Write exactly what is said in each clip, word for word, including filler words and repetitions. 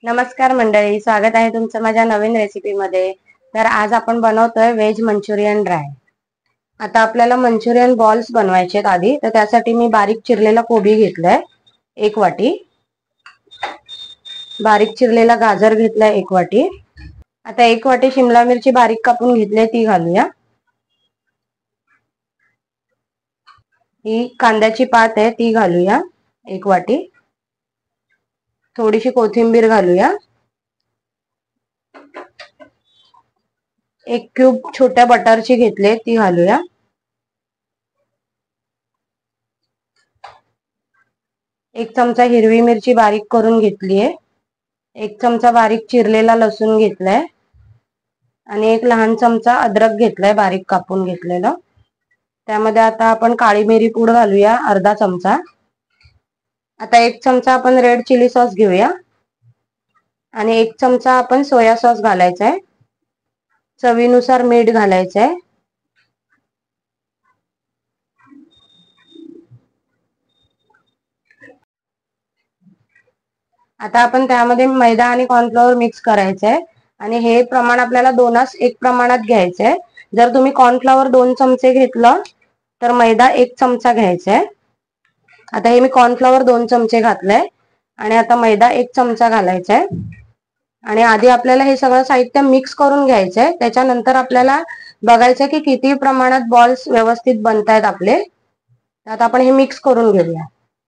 नमस्कार मंडळी, स्वागत आहे तुमचं माझ्या नवीन रेसिपी मध्ये। तर आज आपण बनवतोय व्हेज मंचुरियन ड्राय। आता आपल्याला मंचुरियन बॉल्स बनवायचे आहेत आधी, तर त्यासाठी मी बारीक चिरलेला कोबी घेतलाय एक वाटी, बारीक चिरलेला गाजर घेतलाय एक वाटी। आता एक वाटी शिमला मिरची बारीक कापून घेतली ती घालूया। ही कांद्याची पात आहे ती घालूया एक वाटी। थोडीशी कोथिंबीर घालूया। एक क्यूब छोट्या बटरची घेतले ती घालूया। एक चमचा हिरवी मिरची बारीक करून घेतलीये। एक चमचा बारीक चिरलेला लसूण घेतलाय आणि एक लहान चमचा अद्रक घेतलाय बारीक कापून घेतलेलं। त्यामध्ये आता आपण काळी मिरी पूड घालूया अर्धा चमचा। आता एक चमचा आपण रेड चिली सॉस घेऊया आणि एक चमचा आपण सोया सॉस घालायचा आहे। चवीनुसार मीठ घालायचं आहे। आता आपण त्यामध्ये मैदा आणि कॉर्नफ्लॉवर मिक्स करायचं आहे आणि हे प्रमाण आपल्याला दोनास एक प्रमाणात घ्यायचं आहे। जर तुम्ही कॉर्नफ्लॉवर दोन चमचे घेतलं तर मैदा एक चमचा घ्यायचा आहे। आता हे मी कॉर्नफ्लॉवर दोन चमचे घातलंय आणि आता मैदा एक चमचा घालायचा आहे आणि आधी आपल्याला हे सगळं साहित्य मिक्स करून घ्यायचंय। त्याच्यानंतर आपल्याला बघायचं की किती प्रमाणात बॉल्स व्यवस्थित बनतायत आपले। आता आपण हे मिक्स करून घेऊया।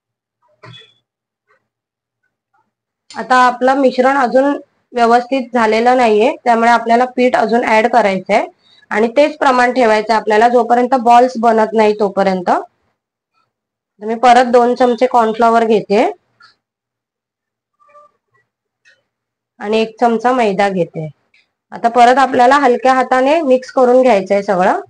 आता आपलं मिश्रण अजून व्यवस्थित झालेलं नाहीये, त्यामुळे आपल्याला पीठ अजून ऍड करायचंय आणि तेच प्रमाण ठेवायचं आपल्याला जोपर्यंत बॉल्स बनत नाही तोपर्यंत। मी परत दोन चमचे कॉर्नफ्लॉवर घेते आणि एक चमचा मैदा घेते। आता परत आपल्याला हलक्या हाताने मिक्स करून घ्यायचंय सगळं।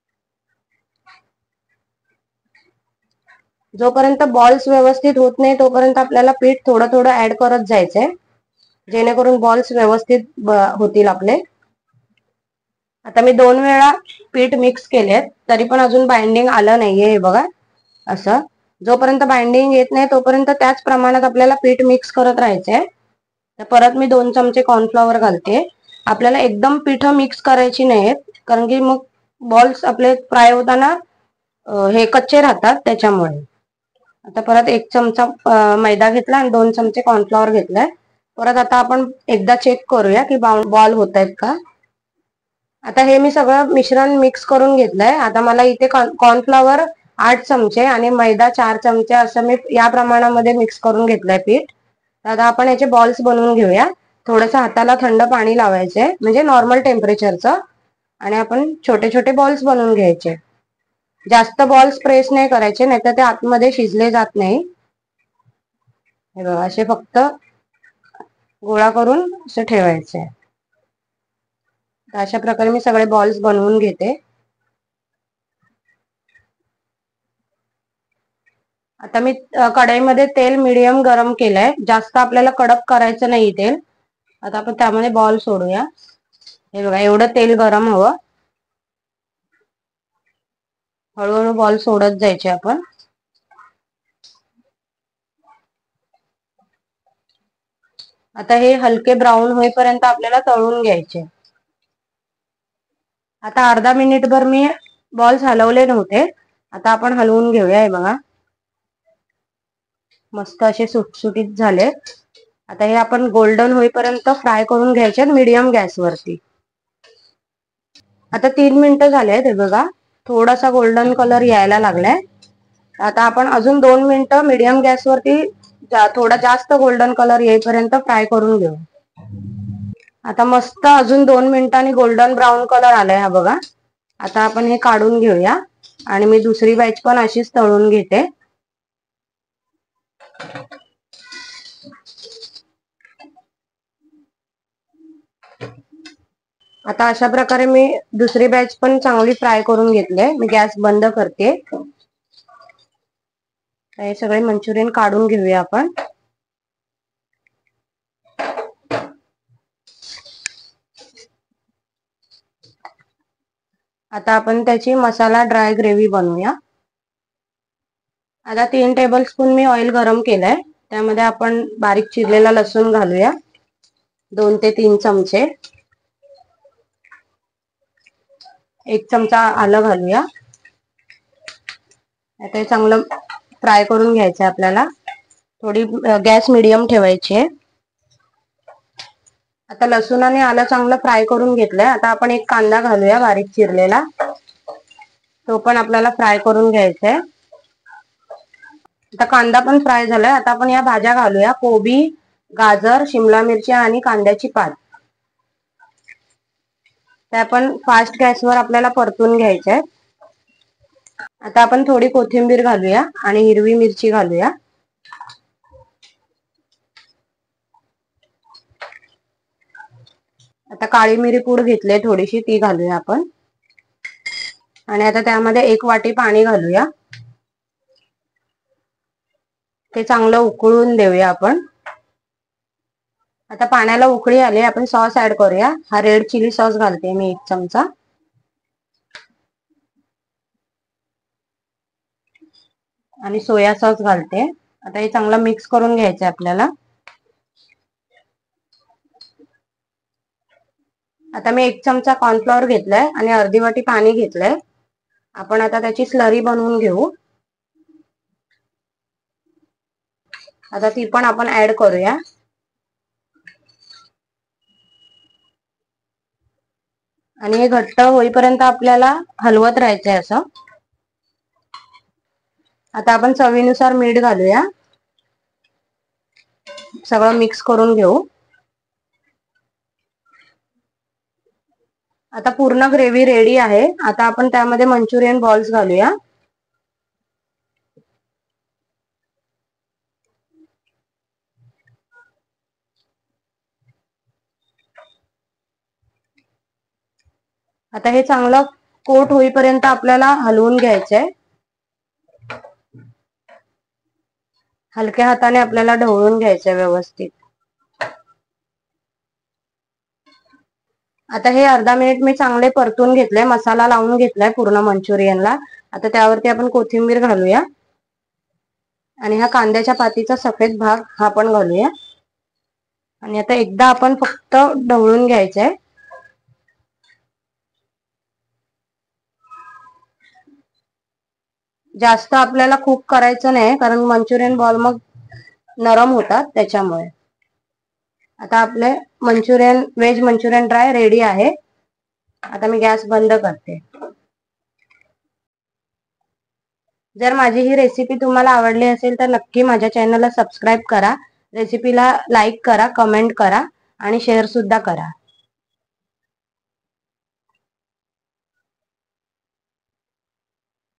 जोपर्यंत बॉल्स व्यवस्थित होत नाही तोपर्यंत आपल्याला पीठ थोडं थोडं ऍड करत जायचंय, जेणेकरून बॉल्स व्यवस्थित होतील आपले। आता मी दोन वेळा पीठ मिक्स केलेत तरी पण अजून बाइंडिंग आलं नाहीये, हे बघा असं। जोपर्यंत बाइंडिंग येत नाही तोपर्यंत त्याच प्रमाणात आपल्याला पीठ मिक्स करत राहायचंय। तर परत मी दोन चमचे कॉर्नफ्लॉवर घालते। आपल्याला एकदम पीठ मिक्स करायची नाहीत, कारण की मग बॉल्स आपले फ्राय होताना हे कच्चे राहतात त्याच्यामुळे। आता परत एक चमचा मैदा घेतला आणि दोन चमचे कॉर्नफ्लॉवर घेतलाय। परत आता आपण एकदा चेक करूया की बॉल होत आहेत का। आता हे मी सगळं मिश्रण मिक्स करून घेतलंय। आता मला इथे कॉर्नफ्लॉवर आठ चमचे आणि मैदा चार चमचे असं मी या प्रमाणामध्ये मिक्स करून घेतलंय पीठ। आता आपण याचे बॉल्स बनवून घेऊया। थोडंसं हाताला थंड पाणी लावायचंय, म्हणजे नॉर्मल टेम्परेचरचं, आणि आपण छोटे छोटे बॉल्स बनवून घ्यायचे। जास्त बॉल्स प्रेस नाही करायचे, नाहीतर ते आतमध्ये शिजले जात नाही। हे बघा असे फक्त गोळा करून असं ठेवायचे। अशा प्रकारे मी सगळे बॉल्स बनवून घेते। आता मी कढईमध्ये तेल मीडियम गरम केलंय, जास्त आपल्याला कडक करायचं नाही तेल। आता आपण त्यामध्ये बॉल सोडूया। हे बघा एवढं तेल गरम हवं। हळूहळू बॉल सोडत जायचे आपण। आता हे हलके ब्राऊन होईपर्यंत आपल्याला तळून घ्यायचे। आता अर्धा मिनिट भर मी बॉल्स हलवले नव्हते, आता आपण हलवून घेऊया। हे बघा मस्त असे सुटसुटीत झालेत। आता हे आपण गोल्डन होईपर्यंत फ्राय करून घ्यायचे मीडियम गॅसवरती। आता तीन मिनिटं झालेत, हे बघा थोडासा गोल्डन कलर यायला लागलाय। आता आपण अजून दोन मिनिटं मीडियम गॅसवरती थोडा जास्त गोल्डन कलर येईपर्यंत फ्राय करून घेऊ। आता मस्त अजून दोन मिनिटांनी गोल्डन ब्राऊन कलर आलाय हा बघा। आता आपण हे काढून घेऊया आणि मी दुसरी बॅच पण अशीच तळून घेते। आता अशा प्रकारे मी दुसरी बॅच पण चांगली फ्राय करून घेतली। मी गॅस बंद करते। हे सगळे मंचुरियन काढून घेऊया आपण। आता आपण त्याची मसाला ड्राय ग्रेव्ही बनवूया। आता तीन टेबल स्पून मी ऑइल गरम केलंय, त्यामध्ये आपण बारीक चिरलेला लसूण घालूया। दोन ते तीन चमचे. एक चमचा आलं घालूया. आता हे चांगलं फ्राय करून घ्यायचं आहे आपल्याला. थोडी गॅस मिडियम ठेवायची आहे. आता लसूण आणि आलं चांगलं फ्राय करून घेतलंय. आता आपण एक कांदा घालूया बारीक चिरलेला. तो पण आपल्याला फ्राय करून घ्यायचा आहे. आता कांदा पण फ्राय झालाय. आता आपण या भाज्या घालूया. कोबी, गाजर, शिमला मिरची आणि कांद्याची पात. त्या पण फास्ट गॅसवर आपल्याला परतून घ्यायच्या आहेत. आता आपण थोडी कोथिंबीर घालूया आणि हिरवी मिरची घालूया. आता काळी मिरी पूड घेतली थोडीशी, ती घालूया आपण. आणि आता त्यामध्ये एक वाटी पाणी घालूया. ते चांगलं उकळून देऊया आपण. आता पाण्याला उकळी आली. आपण सॉस ऍड करूया. हा रेड चिली सॉस घालते मी एक चमचा. आणि सोया सॉस घालते. आता हे चांगलं मिक्स करून घ्यायचं आहे आपल्याला. आता मी एक चमचा कॉर्नफ्लॉवर घेतलाय आणि अर्धी वाटी पाणी घेतलंय. आपण आता त्याची स्लरी बनवून घेऊ. आता ती पण आपण ऍड करूया. आणि हे घट्ट होईपर्यंत आपल्याला हलवत राहायचंय असं. आता आपण चवीनुसार मीठ घालूया. सगळं मिक्स करून घेऊ. आता पूर्ण ग्रेव्ही रेडी आहे. आता आपण त्यामध्ये मंचुरियन बॉल्स घालूया. आता हे चांगलं कोट होईपर्यंत आपल्याला हलवून घ्यायचंय. हलक्या हाताने आपल्याला ढवळून घ्यायचंय व्यवस्थित. आता हे अर्धा मिनिट मी चांगले परतून घेतले. मसाला लावून घेतलाय पूर्ण मंचुरियनला. आता त्यावरती आपण कोथिंबीर घालूया. आणि हा कांद्याच्या पातीचा सफेद भाग हा पण घालूया. आणि आता एकदा आपण फक्त ढवळून घ्यायचंय. जास्त आपल्याला कुक करायचं नाही, कारण मंचुरियन बॉल मग नरम होतात त्याच्यामुळे. आता आपले Manchurian veg Manchurian dry ready आहे. आता मी गॅस बंद करते. जर माझी ही रेसिपी तुम्हाला आवडली असेल तर नक्की माझ्या चॅनलला सबस्क्राईब करा. रेसिपीला लाईक करा, कमेंट करा आणि शेअर सुद्धा करा.